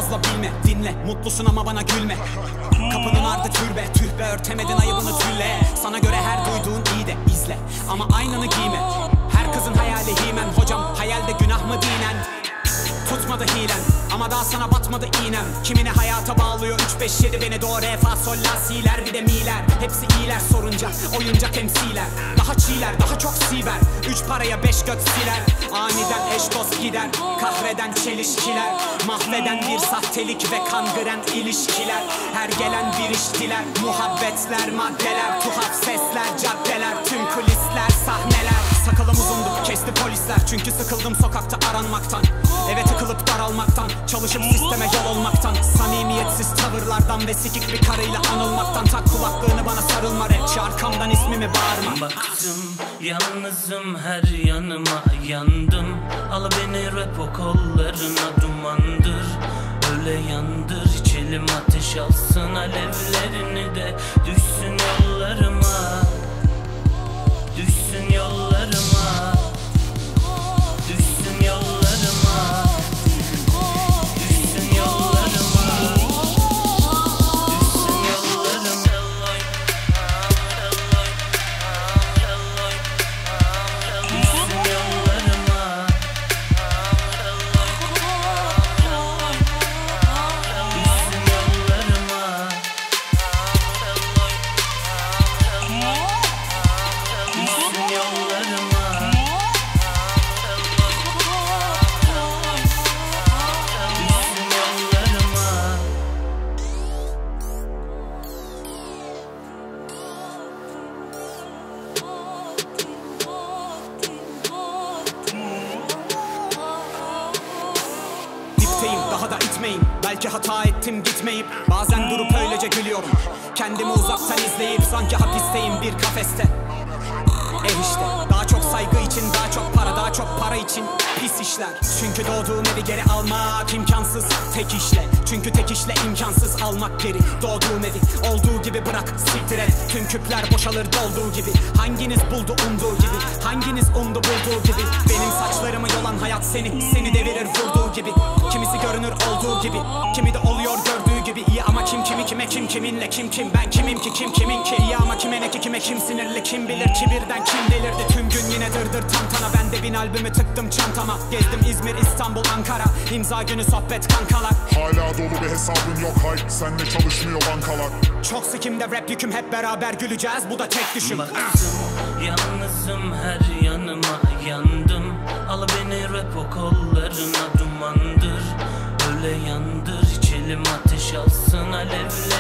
fazla bilme, dinle. Mutlusun ama bana gülme. Kapının ardı türbe, tüh be örtemedin ayıbını tülle. Sana göre her duyduğun iyi de izle, ama aynını giyme. Her kızın hayali himen, hocam hayalde günah mı dinen? Tutmadı hilen ama daha sana batmadı iğnem. Kimine hayata bağlıyor 3-5-7 beni do re fa sol la si'ler bir de mi'ler. Hepsi iyiler sorunca oyuncak MC'ler. Daha çiğler daha çok siber, 3 paraya 5 göt siler. Aniden eş dost gider, kahreden çelişkiler. Mahveden bir sahtelik ve kangren ilişkiler. Her gelen bir iş diler, muhabbetler maddeler. Tuhaf sesler caddeler, tüm kulisler sahneler. Sakalım uzundu kesti polisler, çünkü sıkıldım sokakta aranmaktan. Eve tıkılıp daralmaktan, çalışıp sisteme yol olmaktan. Samimiyetsiz tavırlardan ve sikik bir karıyla anılmaktan. Tak kulaklığını bana sarılma rapçi, arkamdan ismimi bağırma. Baktım yalnızım her yanıma yandım. Al beni rap o kollarına dumandır. Öyle yandır içelim ateş alsın alevlerini de. Düşsün yollarıma, düşsün yollarıma, düşsün yollarıma, düşsün yollarıma, düşsün yollarıma, düşsün yollarıma, düşsün yollarıma. Dipteyim daha da itmeyin, belki hata ettim gitmeyip. Bazen durup öylece gülüyorum, kendimi uzaktan izleyip. Sanki hapisteyim bir kafeste. İşte daha çok saygı için, daha çok para, daha çok para için pis işler. Çünkü doğduğum evi geri almak imkansız tek işle. Çünkü tek işle imkansız almak geri doğduğum evi. Olduğu gibi bırak siktir et, tüm küpler boşalır dolduğu gibi. Hanginiz buldu umduğu gibi, hanginiz umdu bulduğu gibi. Benim saçlarımı yolan hayat seni devirir vurduğu gibi. Kimisi görünür olduğu gibi, kimi de oluyor gördüğü gibi. İyi ama kim kimi kime, kim kiminle, kim ben kimim ki, kim kimin ki. İyi ama kime ne ki, kime kim sinirli, kim bilir kibirden kim delirdi. Tüm gün yine dırdır tantana, ben de 1000 albümü tıktım çantama. Gezdim İzmir, İstanbul, Ankara, imza günü sohbet kankalar. Hala dolu bir hesabın yok hay, senle çalışmıyor bankalar. Çok sikimde rap yüküm, hep beraber güleceğiz, bu da tek düşüm. Baktım yalnızım her yanıma yandım. Al beni rap o kollarına dumandır. Öyle yandır içelim ateş alsın alevler.